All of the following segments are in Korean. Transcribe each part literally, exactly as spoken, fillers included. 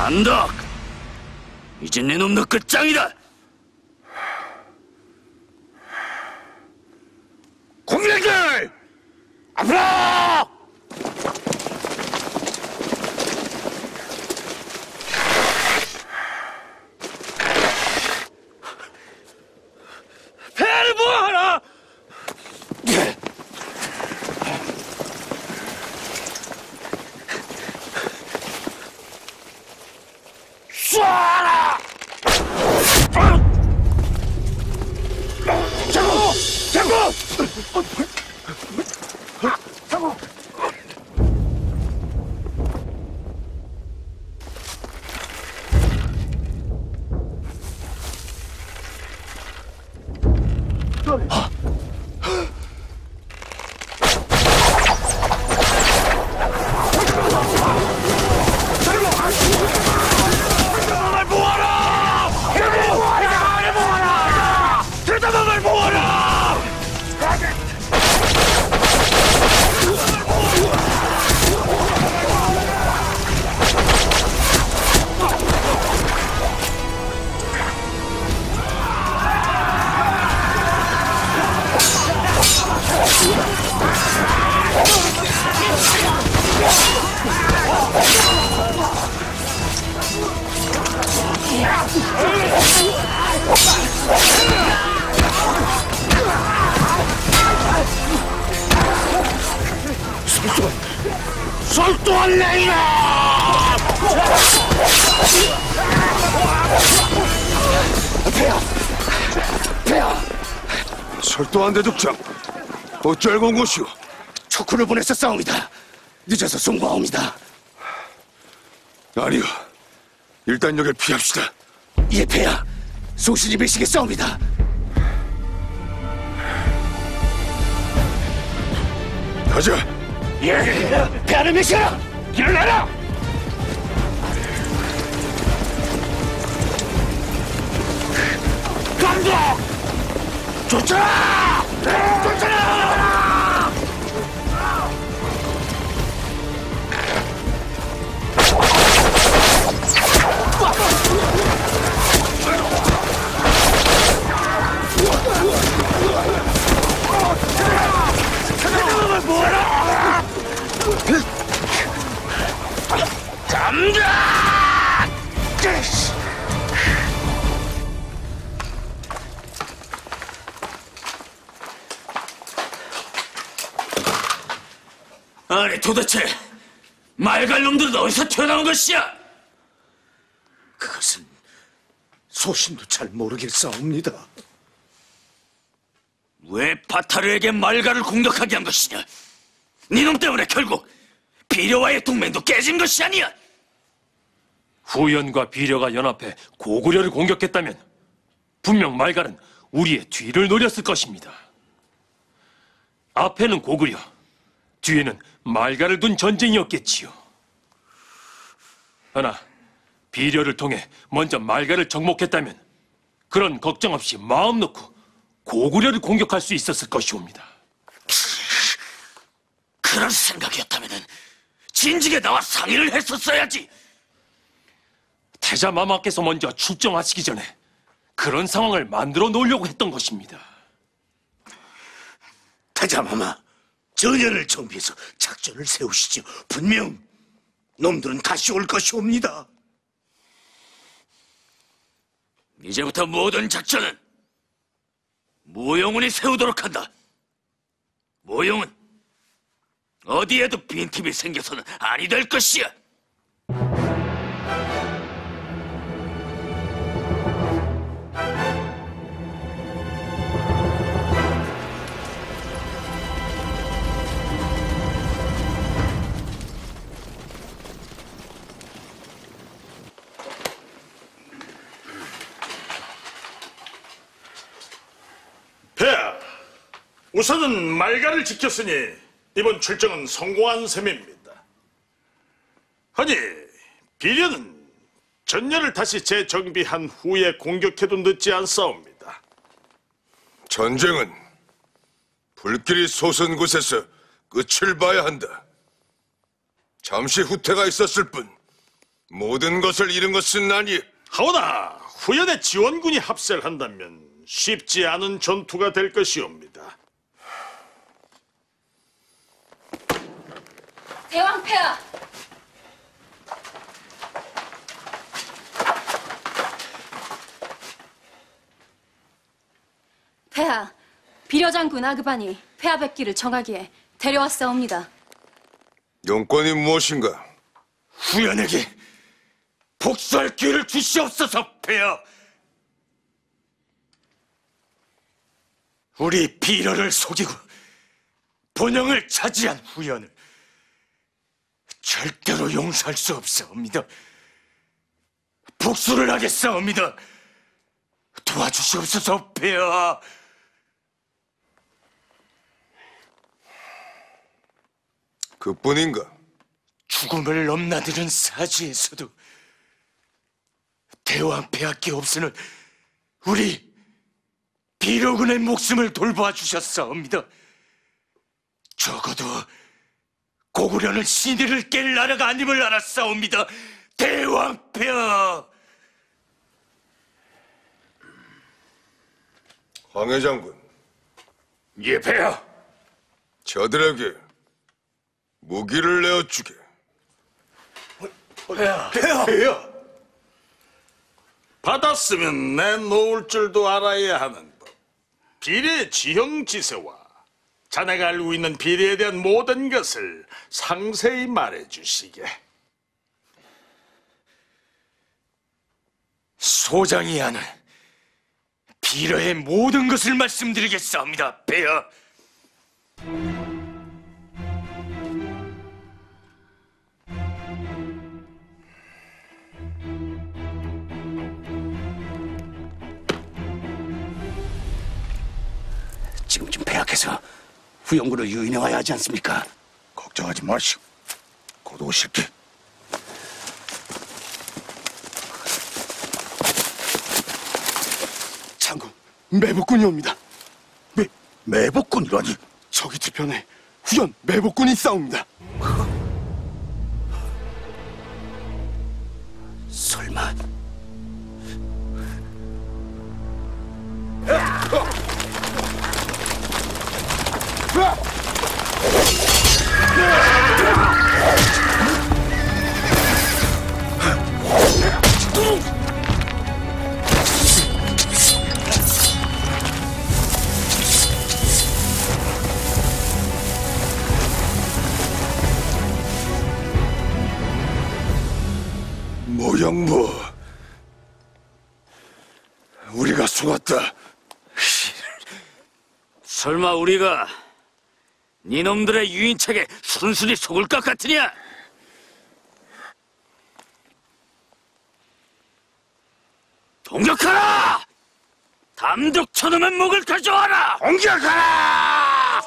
단덕! 이제 내 놈 너 끝장이다! 공민들! 앞으로! 배를 뭐하나! 쏴라! 장고! 장고! 장고! 설도한 내이라! 배야! 배야! 설도한 대독장, 어쩔 건 것이오? 척후를 보내서 싸웁니다. 늦어서 송구하옵니다. 아니요, 일단 여길 피합시다. 예, 배야. 소신이 배시게 싸웁니다. 가자. 예, 배를 메시라! 길을 내라! 감독! 쫓아라! 쫓아라! 뭐라! 잠자! 아니 도대체 말갈 놈들은 어디서 튀어나온 것이야? 그것은 소신도 잘 모르겠사옵니다. 왜 바타르에게 말갈을 공격하게 한 것이냐? 니놈 때문에 결국 비려와의 동맹도 깨진 것이 아니야! 후연과 비려가 연합해 고구려를 공격했다면 분명 말갈은 우리의 뒤를 노렸을 것입니다. 앞에는 고구려, 뒤에는 말갈을 둔 전쟁이었겠지요. 하나, 비려를 통해 먼저 말갈을 정복했다면 그런 걱정 없이 마음 놓고 고구려를 공격할 수 있었을 것이옵니다. 그런 생각이었다면 진즉에 나와 상의를 했었어야지. 태자마마께서 먼저 출정하시기 전에 그런 상황을 만들어 놓으려고 했던 것입니다. 태자마마, 전열을 정비해서 작전을 세우시죠. 분명 놈들은 다시 올 것이옵니다. 이제부터 모든 작전은 모용운이 세우도록 한다. 모용은 어디에도 빈틈이 생겨서는 아니 될 것이야. 폐하, 우선은 말갈을 지켰으니 이번 출정은 성공한 셈입니다. 아니, 비련은 전열을 다시 재정비한 후에 공격해도 늦지 않사옵니다. 전쟁은 불길이 솟은 곳에서 끝을 봐야 한다. 잠시 후퇴가 있었을 뿐 모든 것을 잃은 것은 아니. 하오나 후연의 지원군이 합세를 한다면 쉽지 않은 전투가 될 것이옵니다. 대왕폐하! 폐하, 비려장군 아그반이 폐하 뵙기를 청하기에 데려왔사옵니다. 용건이 무엇인가? 후연에게 복수할 기회를 주시옵소서, 폐하. 우리 비려를 속이고 본영을 차지한 후연을 절대로 용서할 수 없사옵니다. 복수를 하겠사옵니다. 도와주시옵소서, 폐하. 그뿐인가? 죽음을 넘나드는 사지에서도 대왕폐하께 없으는 우리 비려군의 목숨을 돌봐 주셨사옵니다. 적어도 고구려는 신의를 깰 나라가 아님을 알았사옵니다. 대왕폐하. 황해 장군, 예, 폐하. 저들에게 무기를 내어주게. 폐하. 폐하! 받았으면 내놓을 줄도 알아야 하는 법. 비례의 지형지세와 자네가 알고 있는 비례에 대한 모든 것을 상세히 말해주시게. 소장이 아는 비려의 모든 것을 말씀드리겠사옵니다, 폐하. 지금쯤 폐하께서 후영군을 유인해 와야 하지 않습니까? 걱정하지 마시오. 곧 오실게. 장군, 매복군이 옵니다. 매, 매복군이라니? 저기 뒤편에 후연 매복군이 싸웁니다. 설마... 모양모, 우리가 속았다. 설마 우리가 니놈들의 유인책에 순순히 속을 것 같으냐? 공격하라! 담독 저놈의 목을 가져와라! 공격하라!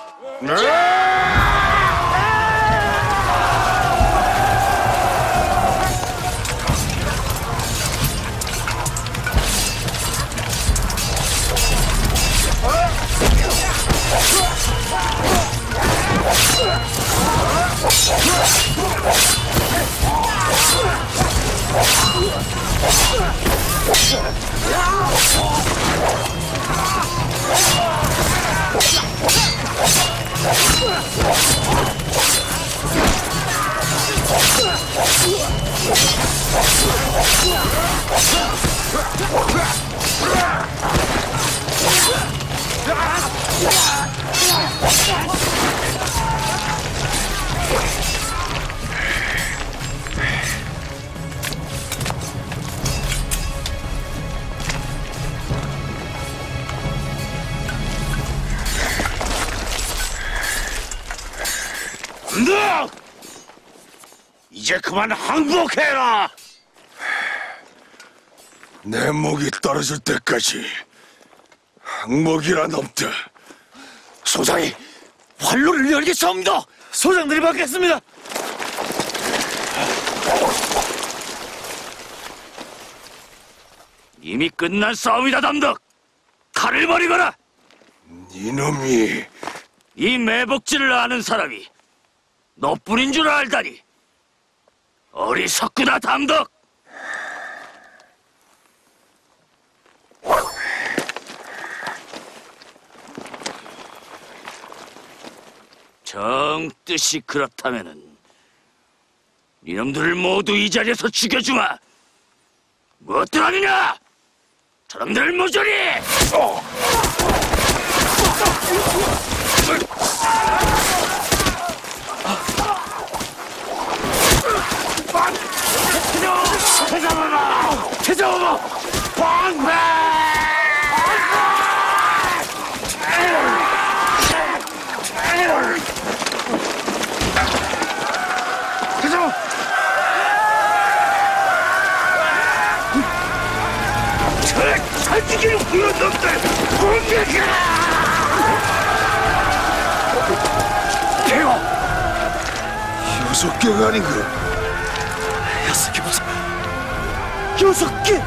너! 이제 그만 항복해라! 내 목이 떨어질 때까지 항목이란 없다. 소장이 활로를 열겠사옵니다. 소장들이 받겠습니다. 이미 끝난 싸움이다, 담덕. 칼을 버리거라. 이놈이 이 매복지를 아는 사람이 너뿐인 줄 알다니 어리석구나, 담덕. 정 뜻이 그렇다면은 이놈들을 모두 이 자리에서 죽여주마. 무엇들 아니냐? 저놈들을 모조리! 찾아봐봐! 찾아봐봐! 방패! 살찌기를 부른 놈들 공격해라! 대왕! 여섯 개가 아닌가? 여섯 개 보자. 여섯 개!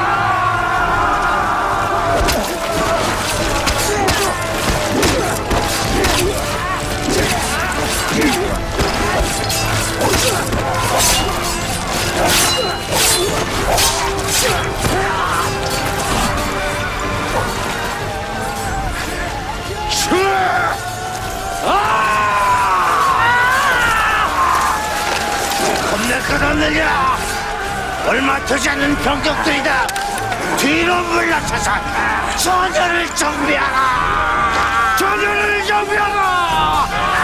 겁낼 것 없느냐? 얼마 되지 않는 병력들이다. 뒤로 물러서서 전열을 정비하라. 전열을 정비하라.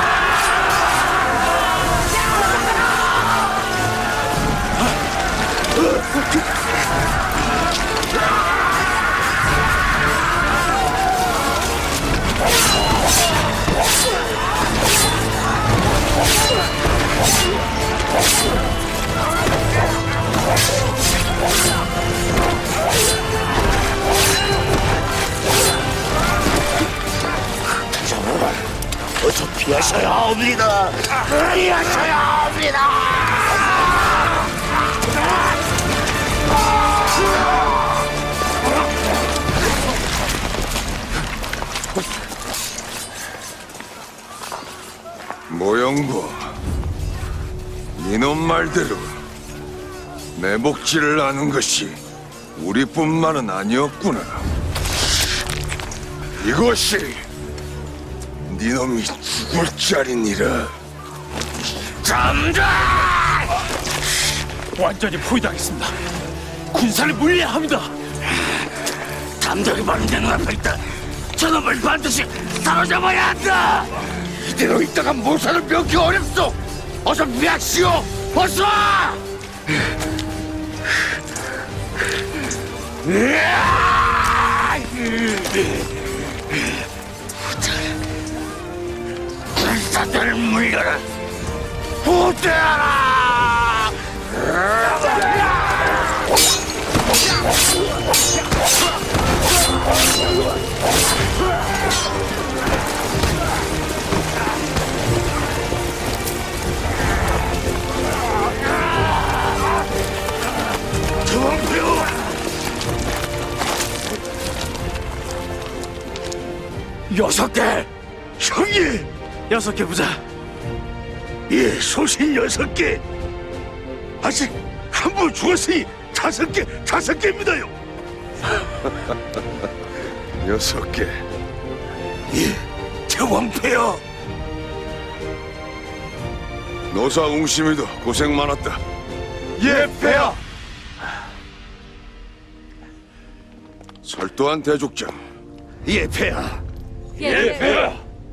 어서 피하셔야 합니다. 피하셔야 합니다. 모영고, 이놈 말대로 내 목지를 아는 것이 우리뿐만은 아니었구나. 이것이 니놈이 죽을 자리니라. 잠자! 완전히 포위당했습니다. 군사를 물려야 합니다. 담력이 바른 내 눈앞에 있다. 저놈을 반드시 사로잡아야 한다. 이대로 있다가 모사를 몇 개 어렵소. 어서 미하시오. 어서! 군사들을 물려라. 후퇴하라! 여섯 개! 형님! 여섯 개 보자. 예, 소신 여섯 개. 아직 한 분 죽었으니 다섯 개, 다섯 개입니다요. 여섯 개. 예, 대왕폐하. 노사 웅심이도 고생 많았다. 예, 폐하. 설도한 대족장. 예, 폐하. 예, 폐하.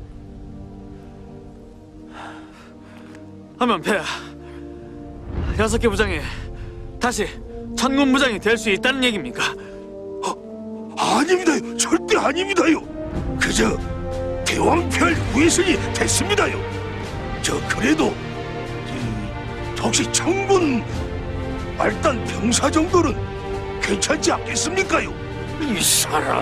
하면 폐하, 여섯 개 부장이 다시 천군 부장이 될 수 있다는 얘기입니까? 아닙니다요. 절대 아닙니다요. 그저 대왕폐할 위선이 됐습니다요. 저 그래도 이, 혹시 청군 말단 병사 정도는 괜찮지 않겠습니까요? 이 사람.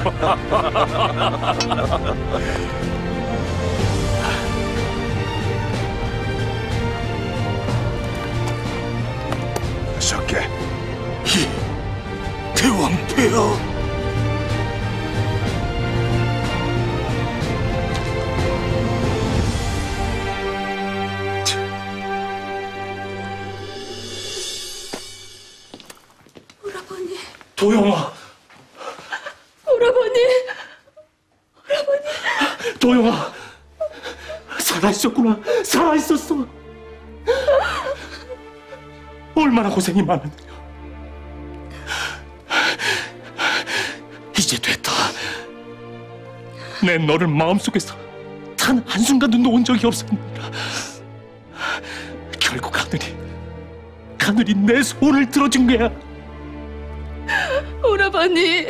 여섯 개. 이 대왕폐하. 오라버니. 도영아, 도영아, 살아있었구나. 살아있었어. 얼마나 고생이 많았느냐. 이제 됐다. 내 너를 마음속에서 단 한순간도 놓은 적이 없었느니라. 결국 하늘이 하늘이 내 손을 들어준 거야. 오라버니,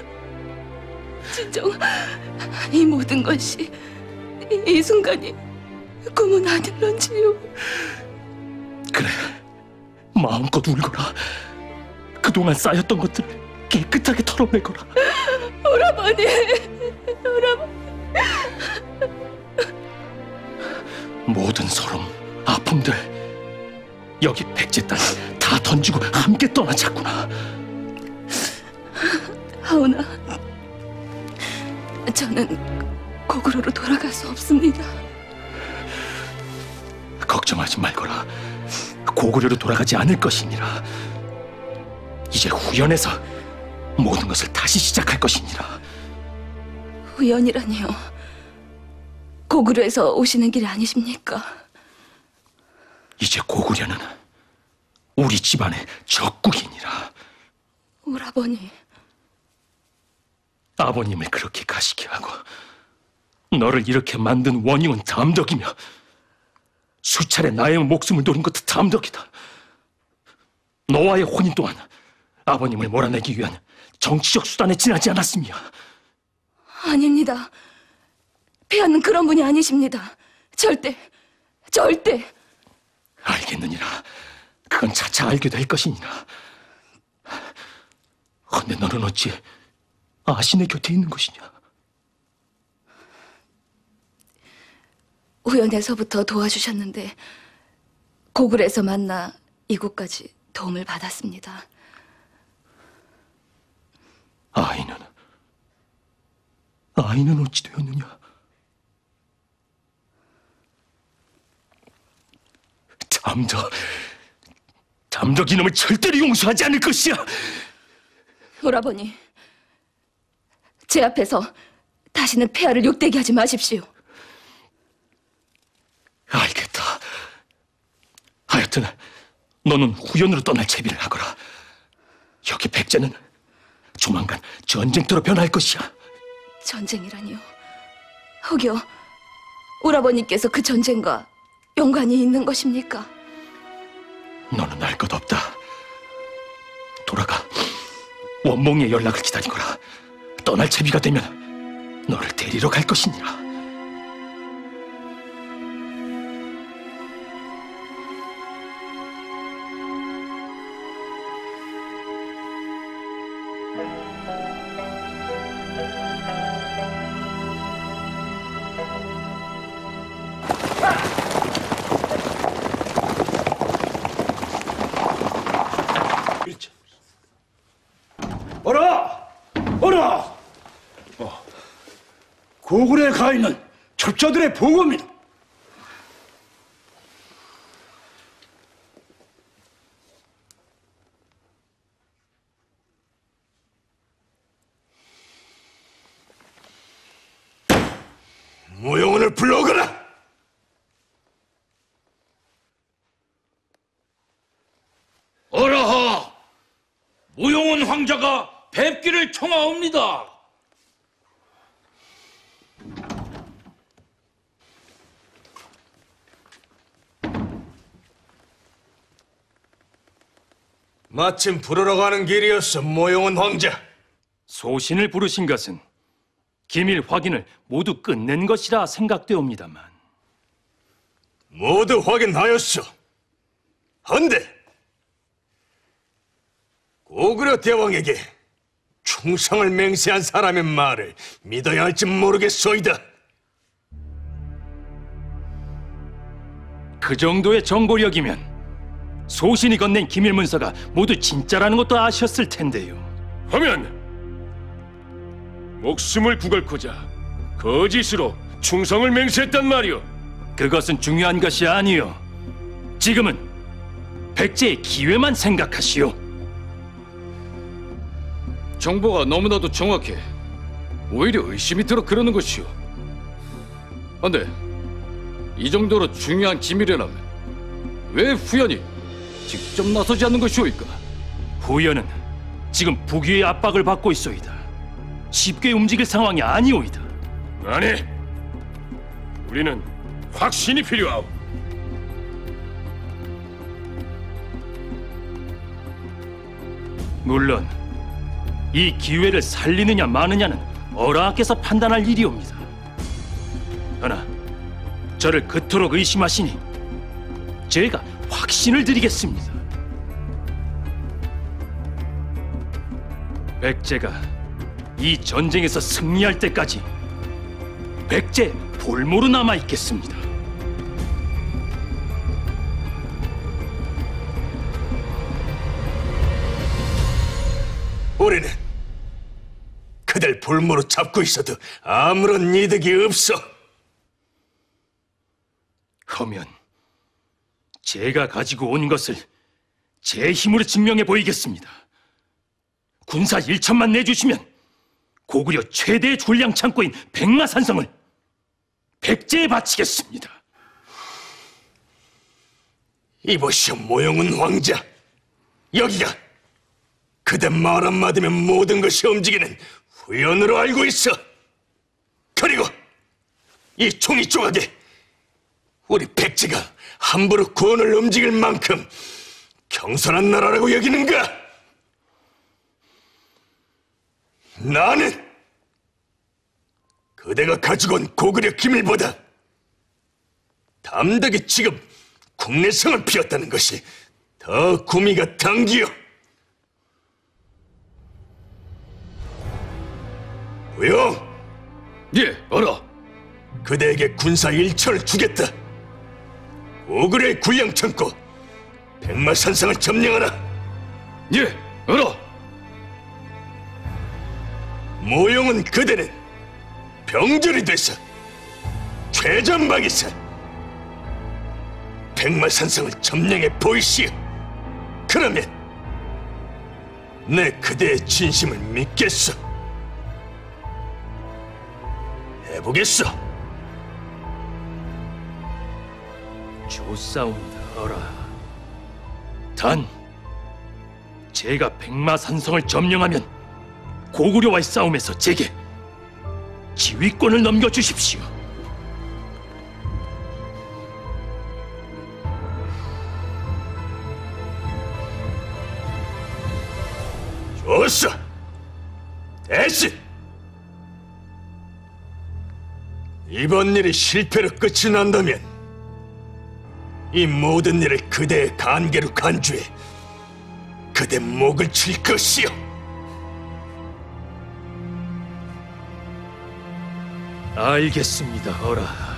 진정 이 모든 것이 이, 이 순간이 꿈은 아닐런지요. 그래, 마음껏 울거라. 그동안 쌓였던 것들을 깨끗하게 털어내거라. 오라버니, 오라버니. 모든 서름, 아픔들 여기 백제 땅에 다 던지고 함께 떠나자꾸나. 하오나, 저는 고구려로 돌아갈 수 없습니다. 걱정하지 말거라. 고구려로 돌아가지 않을 것이니라. 이제 후연에서 모든 것을 다시 시작할 것이니라. 우연이라니요. 고구려에서 오시는 길이 아니십니까? 이제 고구려는 우리 집안의 적국이니라. 오라버니, 아버님을 그렇게 가시게 하고 너를 이렇게 만든 원흉은 담덕이며 수차례 나의 목숨을 노린 것도 담덕이다. 너와의 혼인 또한 아버님을 몰아내기 위한 정치적 수단에 지나지 않았습니다. 아닙니다. 폐하는 그런 분이 아니십니다. 절대, 절대. 알겠느니라. 그건 차차 알게 될 것이니라. 근데 너는 어찌 아신의 곁에 있는 것이냐? 우연에서부터 도와주셨는데 고구려에서 만나 이곳까지 도움을 받았습니다. 아이는 아이는 어찌 되었느냐? 잠적 잠적 이놈을 절대로 용서하지 않을 것이야. 오라버니, 제 앞에서 다시는 폐하를 욕되게 하지 마십시오. 알겠다. 하여튼 너는 후연으로 떠날 채비를 하거라. 여기 백제는 조만간 전쟁터로 변할 것이야. 전쟁이라니요? 혹여 오라버니께서 그 전쟁과 연관이 있는 것입니까? 너는 알 것 없다. 돌아가 원몽의 연락을 기다리거라. 떠날 채비가 되면 너를 데리러 갈 것이니라. 어라! 어라! 어, 고구려에 가 있는 첩자들의 보고입니다. 무용원을 불러오거라. 어라하! 무용원 황자가 뵙기를 청하옵니다. 마침 부르러 가는 길이었어, 모용원 황자. 소신을 부르신 것은 기밀 확인을 모두 끝낸 것이라 생각되옵니다만. 모두 확인하였어. 헌데 고구려 대왕에게 충성을 맹세한 사람의 말을 믿어야 할지 모르겠소이다. 그 정도의 정보력이면 소신이 건넨 기밀 문서가 모두 진짜라는 것도 아셨을 텐데요. 하면 목숨을 구걸코자 거짓으로 충성을 맹세했단 말이오. 그것은 중요한 것이 아니요. 지금은 백제의 기회만 생각하시오. 정보가 너무나도 정확해. 오히려 의심이 들어 그러는 것이오. 안돼, 이 정도로 중요한 기밀이라면 왜 후연이 직접 나서지 않는 것이오이까? 후연은 지금 북위의 압박을 받고 있소이다. 쉽게 움직일 상황이 아니오이다. 아니, 우리는 확신이 필요하오. 물론 이 기회를 살리느냐 마느냐는 어라께서 판단할 일이옵니다. 그러나 저를 그토록 의심하시니 제가 확신을 드리겠습니다. 백제가 이 전쟁에서 승리할 때까지 백제 볼모로 남아 있겠습니다. 우리는 그들 볼모로 잡고 있어도 아무런 이득이 없어. 하면 제가 가지고 온 것을 제 힘으로 증명해 보이겠습니다. 군사 일천만 내주시면 고구려 최대의 군량 창고인 백마산성을 백제에 바치겠습니다. 이보시오, 모용은 왕자. 여기가 그대 말 한마디면 모든 것이 움직이는 후연으로 알고 있어. 그리고 이 종이 조각에 우리 백제가 함부로 권을 움직일 만큼 경솔한 나라라고 여기는가? 나는 그대가 가지고 온 고구려 기밀보다 담덕이 지금 국내성을 피웠다는 것이 더 구미가 당기요. 우영! 예, 알아. 그대에게 군사 일천을 주겠다. 고구려의 군량 창고 백마산성을 점령하라. 예, 알아. 모용은 그대는 병졸이 돼서 최전방에서 백마산성을 점령해 보이시오. 그러면 내 그대의 진심을 믿겠소. 해보겠소. 좋사옵니다, 어라. 단 제가 백마산성을 점령하면 고구려와의 싸움에서 제게 지휘권을 넘겨주십시오. 좋소. 대신 이번 일이 실패로 끝이 난다면 이 모든 일을 그대의 간계로 간주해 그대 목을 칠 것이오. 알겠습니다, 어라.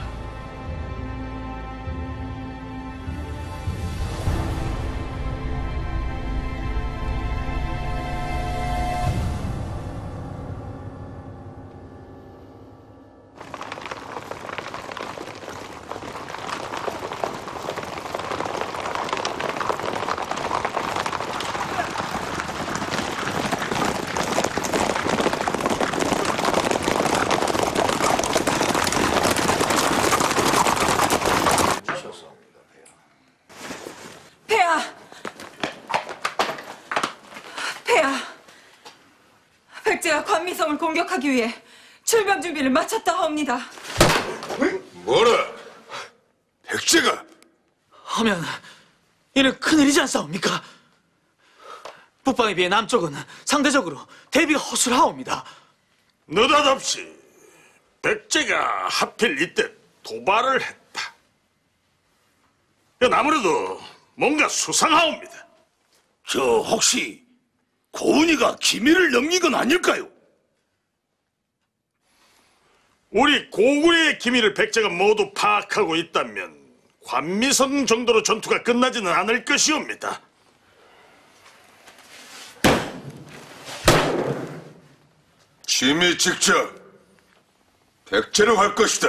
폐하! 폐하! 백제가 관미성을 공격하기 위해 출병 준비를 마쳤다 하옵니다. 뭐라? 백제가? 하면 이는 큰일이지 않사옵니까? 북방에 비해 남쪽은 상대적으로 대비가 허술하옵니다. 느닷없이 백제가 하필 이때 도발을 했다. 이건 아무래도 뭔가 수상하옵니다. 저 혹시 고은이가 기밀을 넘긴 건 아닐까요? 우리 고구려의 기밀을 백제가 모두 파악하고 있다면 관미성 정도로 전투가 끝나지는 않을 것이옵니다. 짐이 직접 백제로 갈 것이다.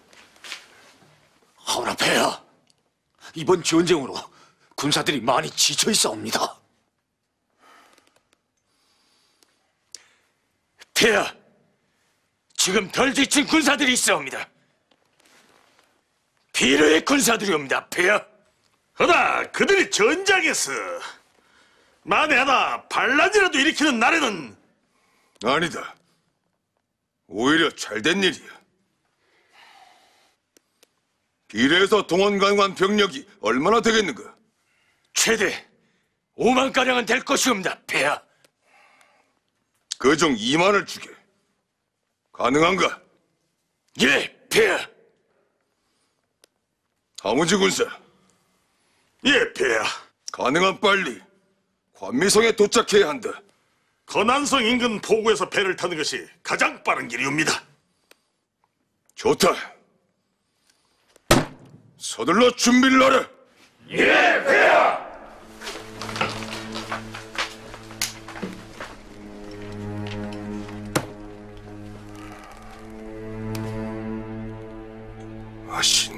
하오나 폐하, 이번 전쟁으로 군사들이 많이 지쳐 있사옵니다. 폐하, 지금 덜 지친 군사들이 있사옵니다. 비료의 군사들이옵니다, 폐하. 허나 그들이 전장에서 만에 하나 반란이라도 일으키는 날에는 아니다. 오히려 잘된 일이야. 비례에서 동원관관 병력이 얼마나 되겠는가? 최대 오만가량은 될 것이옵니다, 폐하. 그중 이만을 주게. 가능한가? 예, 폐하. 하무지 군사, 예, 폐하. 가능한 빨리 관미성에 도착해야 한다. 건안성 인근 포구에서 배를 타는 것이 가장 빠른 길이옵니다. 좋다. 서둘러 준비를 하라. 예, 폐하. 아신.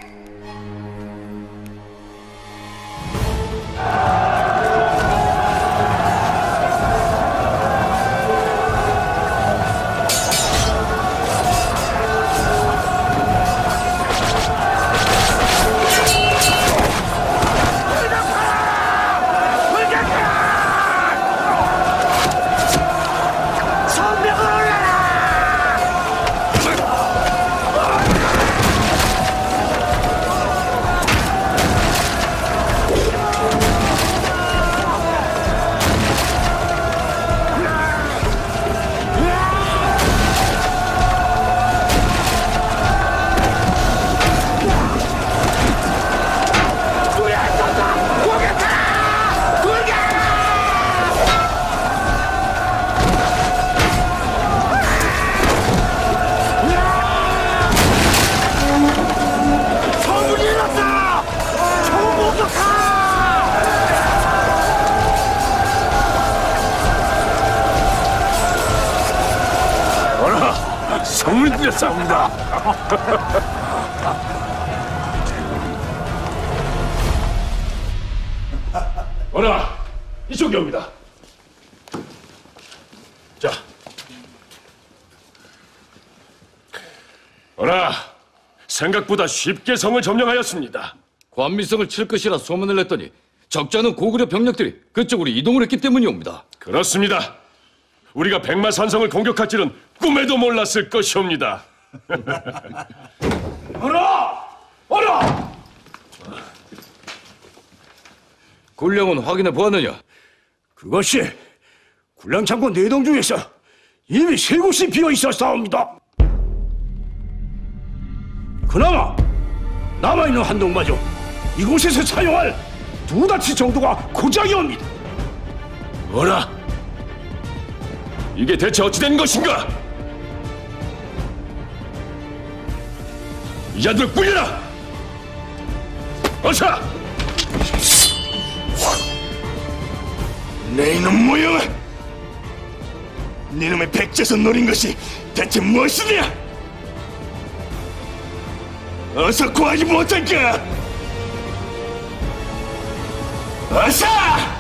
성을 들여 싸웁니다. 어라, 이쪽이 옵니다. 자, 어라, 생각보다 쉽게 성을 점령하였습니다. 관미성을 칠 것이라 소문을 냈더니 적지 않은 고구려 병력들이 그쪽으로 이동을 했기 때문이옵니다. 그렇습니다. 우리가 백마산성을 공격할 줄은 꿈에도 몰랐을 것이옵니다. 어라! 어라! 군량은 확인해 보았느냐? 그것이 군량창고 내동 중에서 이미 세 곳이 비어 있었사옵니다. 그나마 남아있는 한 동마저 이곳에서 사용할 두 다치 정도가 고작이옵니다. 어라! 이게 대체 어찌 된 것인가? 이 자들 꿀려라! 어서! 내 이놈 모형아! 네놈의 백제선 노린 것이 대체 무엇이냐? 어서 구하지 못할까? 어서!